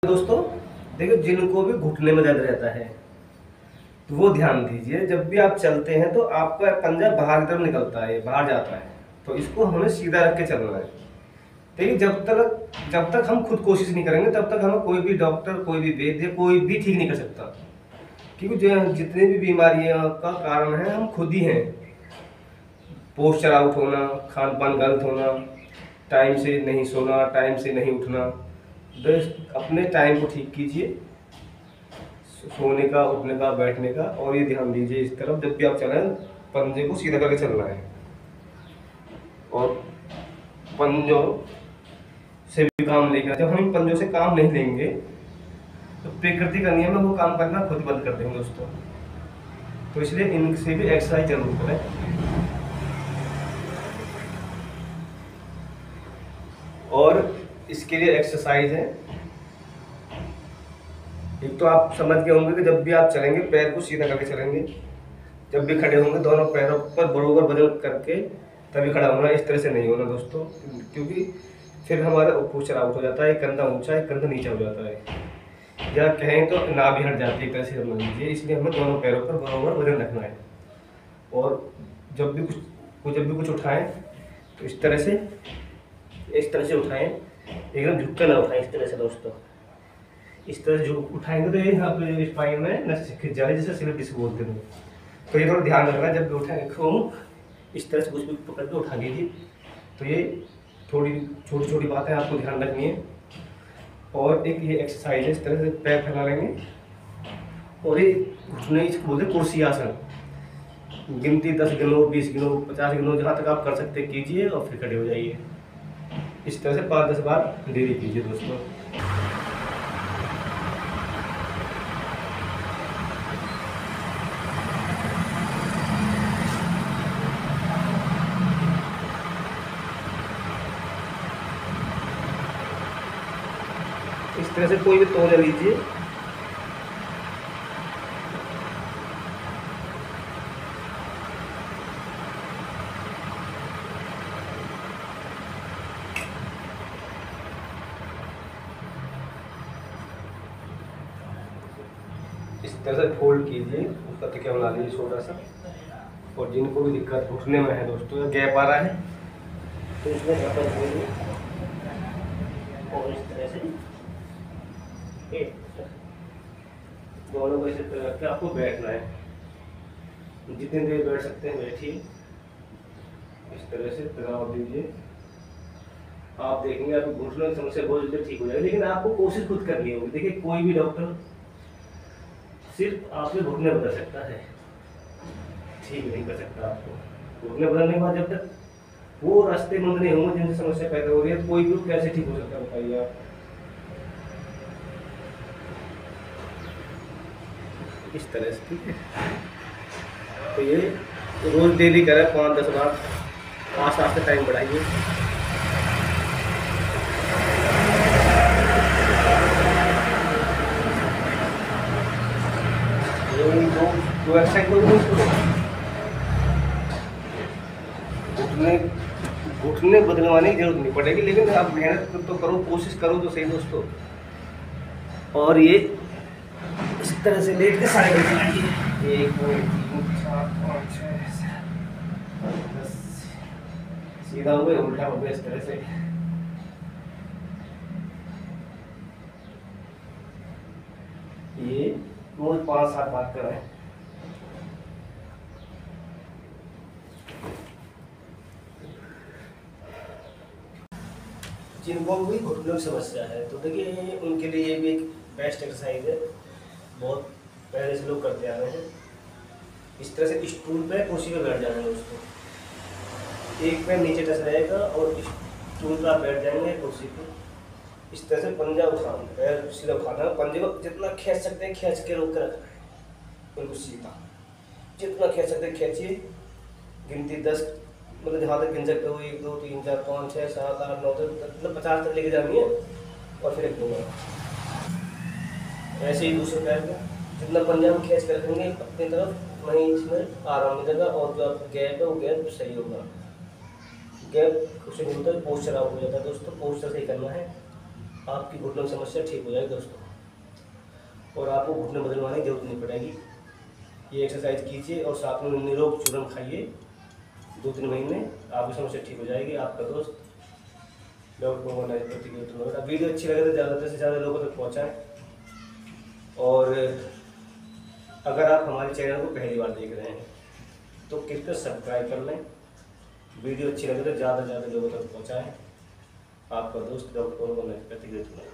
दोस्तों देखो, जिनको भी घुटने में दर्द रहता है तो वो ध्यान दीजिए, जब भी आप चलते हैं तो आपका पंजा बाहर की तरफ निकलता है, बाहर जाता है, तो इसको हमें सीधा रख के चलना है। देखिए, जब तक हम खुद कोशिश नहीं करेंगे तब तक हमें कोई भी डॉक्टर, कोई भी वैद्य, कोई भी ठीक नहीं कर सकता। क्योंकि जो जितनी भी बीमारियां का कारण है हम खुद ही हैं। पोस्चर आउट होना, खान पान गलत होना, टाइम से नहीं सोना, टाइम से नहीं उठना। बस अपने टाइम को ठीक कीजिए, सोने का, उठने का, बैठने का, और ये ध्यान दीजिए इस तरफ जब भी आप चलें पंजे को सीधा करके चलना है। और पंजों से भी काम लेकर, जब हम पंजों से काम नहीं लेंगे तो प्रकृति का नियम है, वो काम करना खुद बंद कर देंगे दोस्तों। तो इसलिए इनसे भी एक्सरसाइज जरूर करें। और इसके लिए एक्सरसाइज है, एक तो आप समझ गए होंगे कि जब भी आप चलेंगे पैर को सीधा करके चलेंगे, जब भी खड़े होंगे दोनों पैरों पर बराबर वजन करके तभी खड़ा होना, इस तरह से नहीं होना दोस्तों, क्योंकि फिर हमारा पोस्चर आउट हो जाता है, कंधा ऊंचा है, कंधा नीचा हो जाता है, या कहें तो ना भी हट जाती है, एक तरह से समझ लीजिए। इसलिए हमें दोनों पैरों पर बराबर वजन रखना है। और जब भी कुछ उठाएं तो इस तरह से उठाएं, एकदम झुक कर ना उठाएं, इस तरह से दोस्तों। इस तरह से जो उठाएंगे तो ये यहाँ पे स्पाइन में नस खिंच जाए, जैसे स्लिप डिस्क बोलते हैं। तो ये थोड़ा ध्यान रखना, जब भी उठाएंगे खूब इस तरह से कुछ भी पकड़ के उठा लीजिए। तो ये थोड़ी छोटी छोटी बातें आपको ध्यान रखनी है। और एक ये एक्सरसाइज है, इस तरह से पैर फैला लेंगे और ये घुटने, इसको बोलते हैं कुर्सी आसन। गिनती 10 गिनो, 20 गिनो, 50 गिनो, जहाँ तक आप कर सकते कीजिए और फिर खड़े हो जाइए। इस तरह से 5-10 बार डेली कीजिए दोस्तों। इस तरह से कोई भी तौल लीजिए। इस तरह से फोल्ड कीजिए, उसका तकिया बना लीजिए छोटा सा। और जिनको भी दिक्कत उठने में है दोस्तों, या गैप आ रहा है तो इसमें और इस तरह से दोनों को इसे रख के आपको बैठना है। जितनी देर बैठ सकते हैं बैठिए, इस तरह से तनाव दीजिए। आप देखेंगे आपको घुटनों की समस्या बहुत जल्दी ठीक हो जाएगी, लेकिन आपको कोशिश खुद करनी होगी। देखिए, कोई भी डॉक्टर सिर्फ आपके घुटने बदल सकता है, ठीक नहीं कर सकता आपको। घुटने बदलने के बाद जब तक वो रास्ते बंद नहीं होंगे जिनसे समस्या पैदा हो रही है, कोई भी कैसे ठीक हो सकता है बताइए आप। इस तरह से, ठीक है। तो ये रोज डेली करें 5-10 बार, आस्ते टाइम बढ़ाइए। जो एक्सरसाइज घुटने बदलवाने की जरूरत नहीं पड़ेगी, लेकिन आप मेहनत तो करो, कोशिश करो तो सही दोस्तों। और ये इस तरह से लेट के साइड में चलाइए। 1 2 3 4 5 6 7 10, सीधा हो गया, उल्टा हो गया, इस तरह से। ये रोज 5-7 बार करें। जिनको भी घुटनों की समस्या है तो देखिए उनके लिए ये भी एक बेस्ट एक्सरसाइज है, बहुत पहले से लोग करते आ रहे हैं। इस तरह से स्टूल पे, कुर्सी पे बैठ जाना है उसको, एक पैर नीचे टच रहेगा और स्टूल पर आप बैठ जाएंगे कुर्सी पे। इस तरह से पंजा उठाना, पैर सीधा उठाना, पंजे को जितना खींच सकते हैं खींच के रोक कर रखना है, बिल्कुल सीधा जितना खींच सकते हैं खींचिए। गिनती 10, मतलब जहाँ तक गिन सकते हो, 1 2 3 4 5 6 7 8 9 तक, मतलब 50 तक लेके जानी है। और फिर एक दूंगा ऐसे ही दूसरे पैर को जितना पंजा में खींच कर रखेंगे अपनी तरफ, वहीं इसमें आराम मिलेगा। और जो आपका गैप है वो गैप सही होगा। गैप कुछ नहीं होता है, पोस्चर आउट हो जाता है दोस्तों। पोस्चर सही करना है। आपकी घुटनों की समस्या ठीक हो जाएगी दोस्तों, और आपको घुटने बदलवाने की जरूरत नहीं पड़ेगी। ये एक्सरसाइज कीजिए और साथ में निरोग चूर्ण खाइए, 2-3 महीने आपकी समस्या ठीक हो जाएगी। आपका दोस्त डॉक्टर। वीडियो अच्छी लगे तो ज़्यादा से ज़्यादा लोगों तक पहुँचाएँ, और अगर आप हमारे चैनल को पहली बार देख रहे हैं तो कृपया सब्सक्राइब कर लें। वीडियो अच्छी लगे तो ज़्यादा से ज़्यादा लोगों तक पहुँचाएँ। आपका दोस्त डॉक्टर।